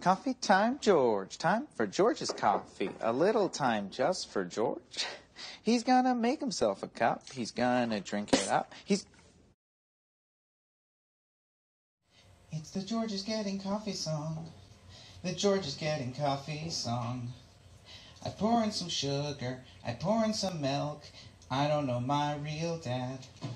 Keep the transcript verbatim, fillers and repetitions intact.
Coffee time, George. Time for George's coffee. A little time just for George. He's gonna make himself a cup. He's gonna drink it up. He's... It's the George is getting coffee song. The George is getting coffee song. I pour in some sugar. I pour in some milk. I don't know my real dad.